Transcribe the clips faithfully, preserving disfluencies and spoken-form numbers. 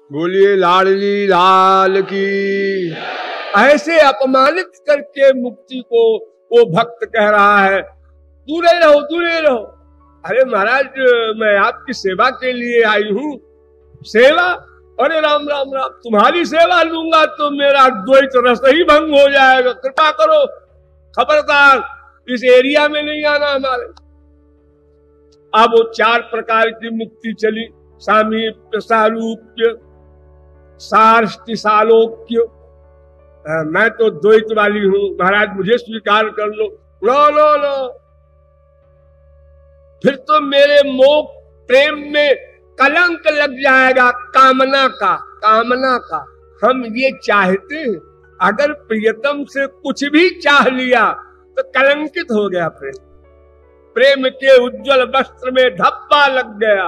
बोलिए लाडली लाल की। ऐसे अपमानित करके मुक्ति को वो भक्त कह रहा है दूरे रहो दूरे रहो। अरे महाराज मैं आपकी सेवा के लिए आई हूं। सेवा? अरे राम राम राम, तुम्हारी सेवा लूंगा तो मेरा द्वैत रस ही भंग हो जाएगा, कृपा करो, खबरदार इस एरिया में नहीं आना हमारे। अब वो चार प्रकार की मुक्ति चली, सामीप्य, सारूप्य, सार्ष्टि, सालोक्य। मैं तो द्वैत वाली हूं महाराज, मुझे स्वीकार कर लो। लो लो लो, फिर तो मेरे मोह प्रेम में कलंक लग जाएगा, कामना का, कामना का। हम ये चाहते हैं, अगर प्रियतम से कुछ भी चाह लिया तो कलंकित हो गया प्रेम। प्रेम के उज्जवल वस्त्र में धब्बा लग गया।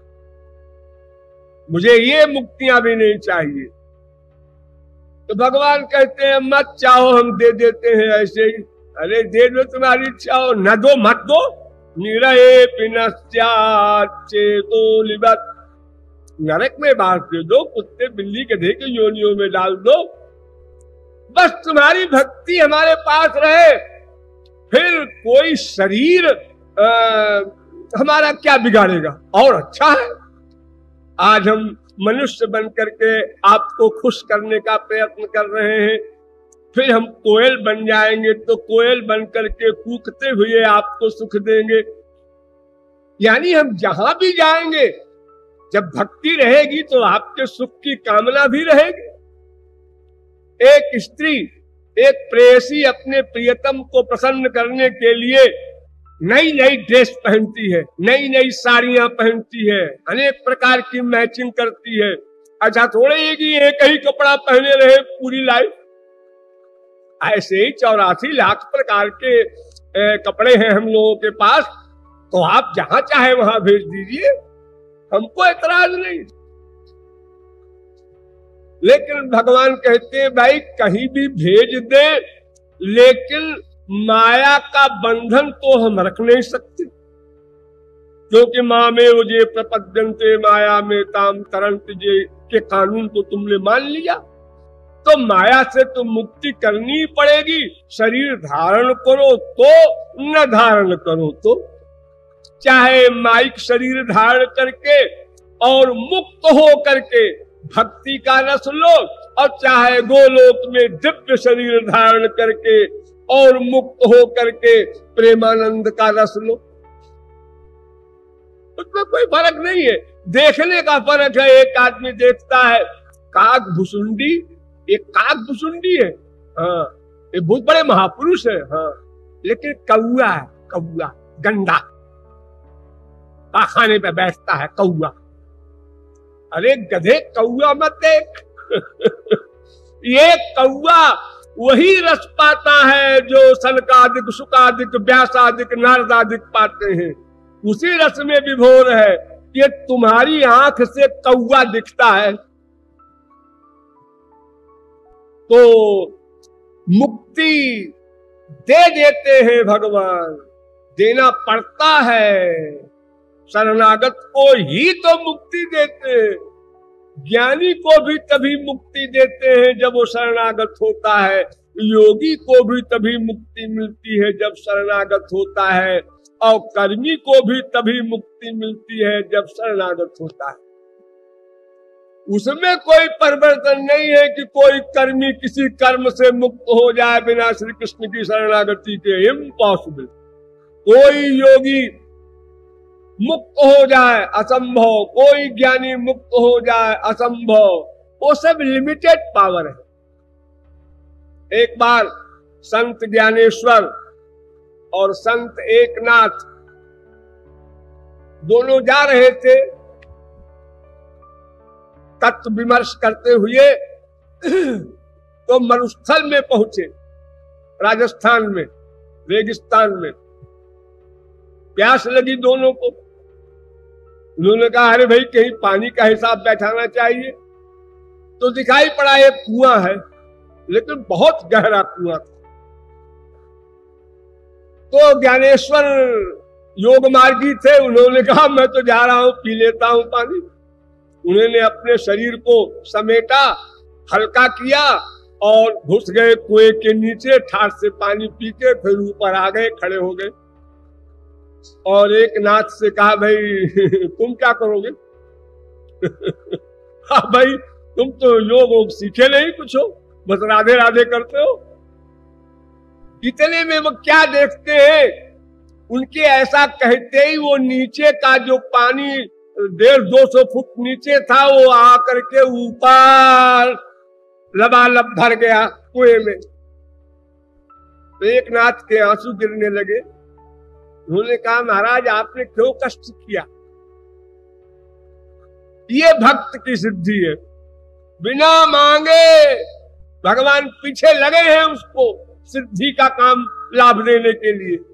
मुझे ये मुक्तियां भी नहीं चाहिए। तो भगवान कहते हैं मत चाहो, हम दे देते हैं ऐसे ही। अरे दे दो, तुम्हारी इच्छा हो, न दो मत दो। निरये पिनश्चाचेतो लिबत, नरक में बांट दे दो, कुत्ते बिल्ली गधे के योनियों में डाल दो, बस तुम्हारी भक्ति हमारे पास रहे। फिर कोई शरीर आ, हमारा क्या बिगाड़ेगा, और अच्छा है। आज हम मनुष्य बन करके आपको खुश करने का प्रयत्न कर रहे हैं, फिर हम कोयल बन जाएंगे तो कोयल बन करके कूकते हुए आपको सुख देंगे। यानी हम जहां भी जाएंगे, जब भक्ति रहेगी तो आपके सुख की कामना भी रहेगी। एक स्त्री, एक प्रेयसी अपने प्रियतम को प्रसन्न करने के लिए नई नई ड्रेस पहनती है, नई नई साड़ियां पहनती है, अनेक प्रकार की मैचिंग करती है। अच्छा थोड़े ही कि एक ही कपड़ा पहने रहे पूरी लाइफ। ऐसे ही चौरासी लाख प्रकार के ए, कपड़े हैं हम लोगों के पास, तो आप जहां चाहे वहां भेज दीजिए, हमको एतराज नहीं। लेकिन भगवान कहते हैं भाई कहीं भी भेज दे, लेकिन माया का बंधन तो हम रख नहीं सकते, क्योंकि माँ में वो जे प्रपद्यन्ते माया में ताम तरंत जे के कानून तो तुमने मान लिया। तो माया से तो मुक्ति करनी पड़ेगी। शरीर धारण करो तो, न धारण करो तो। चाहे माइक शरीर धारण करके और मुक्त हो करके भक्ति का रस लो, और चाहे गोलोक में दिव्य शरीर धारण करके और मुक्त हो करके प्रेमानंद का रस लो। उसमें कोई फर्क नहीं है, देखने का फर्क है। एक आदमी देखता है काक भुसुंडी, एक काक भुसुंडी है, हाँ ये बहुत बड़े महापुरुष है, हाँ, लेकिन कौआ है, कौआ गंदा, खाने पे बैठता है कौआ। अरे गधे कौआ मत देख ये कौआ वही रस पाता है जो सनकादिक, सुकादिक, व्यासादिक, नारदादिक पाते हैं, उसी रस में विभोर है। ये तुम्हारी आंख से कौआ दिखता है। तो मुक्ति दे देते हैं भगवान, देना पड़ता है। शरणागत को ही तो मुक्ति देते हैं, ज्ञानी को भी तभी मुक्ति देते हैं जब वो शरणागत होता है, योगी को भी तभी मुक्ति मिलती है जब शरणागत होता है, और कर्मी को भी तभी मुक्ति मिलती है जब शरणागत होता है। उसमें कोई परिवर्तन नहीं है कि कोई कर्मी किसी कर्म से मुक्त हो जाए बिना श्री कृष्ण की शरणागति के, इम्पॉसिबल। कोई योगी मुक्त हो जाए, असंभव। कोई ज्ञानी मुक्त हो जाए, असंभव। वो सब लिमिटेड पावर है। एक बार संत ज्ञानेश्वर और संत एकनाथ दोनों जा रहे थे तत्व विमर्श करते हुए, तो मरुस्थल में पहुंचे, राजस्थान में, रेगिस्तान में। प्यास लगी दोनों को। उन्होंने कहा अरे भाई कहीं पानी का हिसाब बैठाना चाहिए। तो दिखाई पड़ा एक कुआं है, लेकिन बहुत गहरा कुआं था। तो ज्ञानेश्वर योग मार्गी थे, उन्होंने कहा मैं तो जा रहा हूं, पी लेता हूं पानी। उन्होंने अपने शरीर को समेटा, हल्का किया और घुस गए कुएं के नीचे, ठाठ से पानी पी के फिर ऊपर आ गए, खड़े हो गए और एक नाथ से कहा, भाई तुम क्या करोगे? हाँ भाई, तुम तो योग वोग सीखे नहीं कुछ हो, बस राधे राधे करते हो। इतने में वो क्या देखते हैं, उनके ऐसा कहते ही वो नीचे का जो पानी डेढ़ दो सौ फुट नीचे था, वो आकर के ऊपर लबालब भर गया कुएं में। तो एक नाथ के आंसू गिरने लगे। उन्होंने कहा, महाराज आपने क्यों कष्ट किया? ये भक्त की सिद्धि है, बिना मांगे भगवान पीछे लगे हैं उसको सिद्धि का काम लाभ देने के लिए।